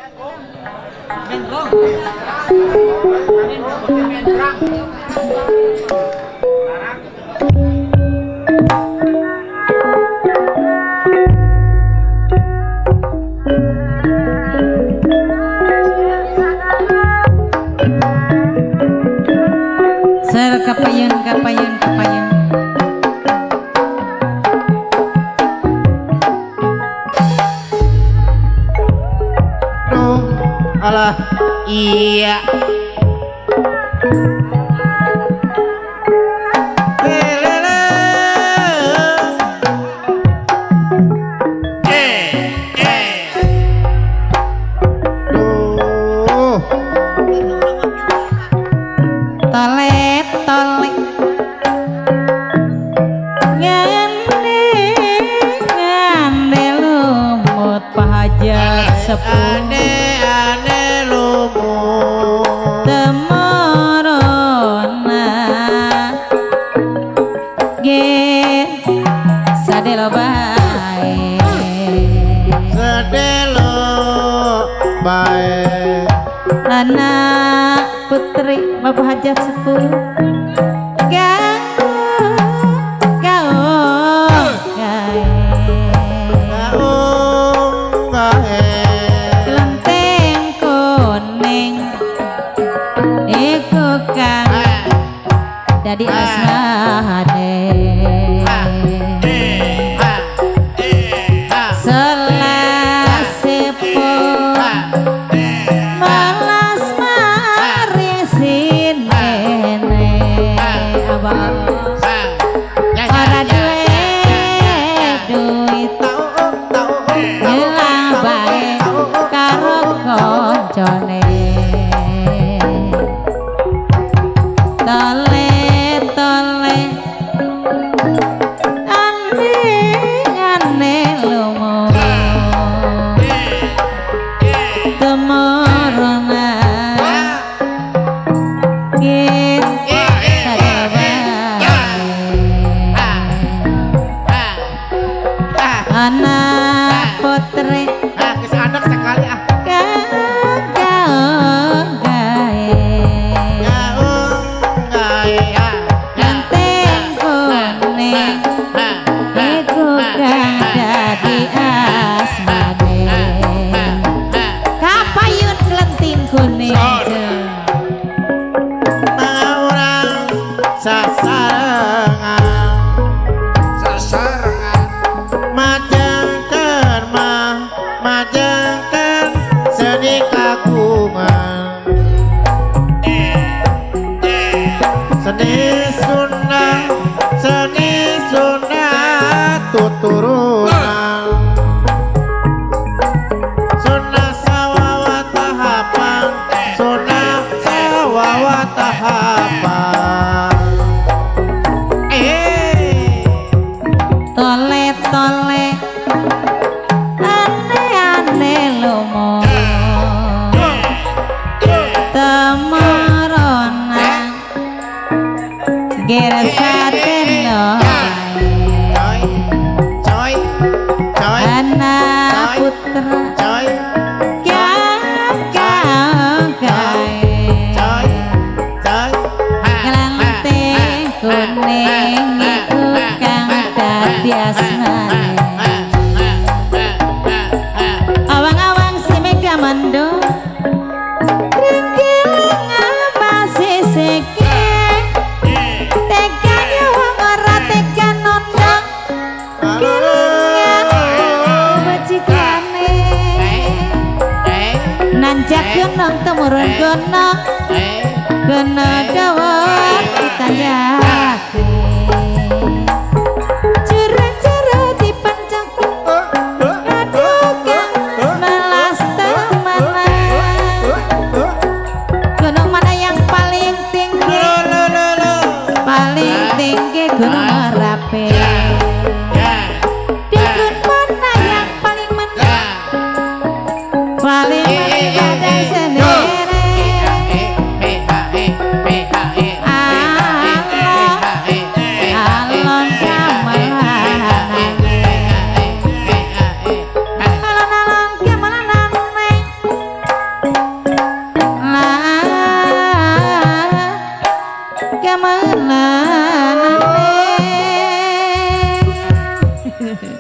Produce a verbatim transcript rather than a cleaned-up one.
Ser kapayun kapayun kapayun. Duh, alah iya. Tolet tolet ngande ngande lumut pahajat sepuh Ane ane lumut temorona ge sadelo bae sedelo bae anak putri bapak hajat sepuh gaul gaul gae gaung gae kelenteng kuning iku kang dadi asmane selas sepuh malas marisin ene abang ora duwe duit nyelang bae karo koncone tole tole ane ane lumo temorona git anak putri ah kisah anak sekali ah gaul gae gaung gae ah ganteng kuning iku kang dadi asmane kapayun kelenting kuning orang sasarangan sasarangan majengkeun mah majengkeun seni kagungan seni Sunda seni Sunda tuturunan Sunda sawawa tahapan Sunda sawawa tahapan eh tole tole ane ane lumo temorona gersaten coy coy coy anak putra coy gaul gaul gae coy coy kelenteng kuning iku kang dadi asmane awang-awang si mega mando ringgiling masih seke tekan wong ora tekan nondang kilingan bajikane nanjak gunung temurun gunung kena dawet kita yakin jero-jero dipencak aduh kang melas temana gunung mana yang paling tinggi paling tinggi gunung Merapi di gunung mana yang paling menang paling menang dan sendiri Allah kemenangan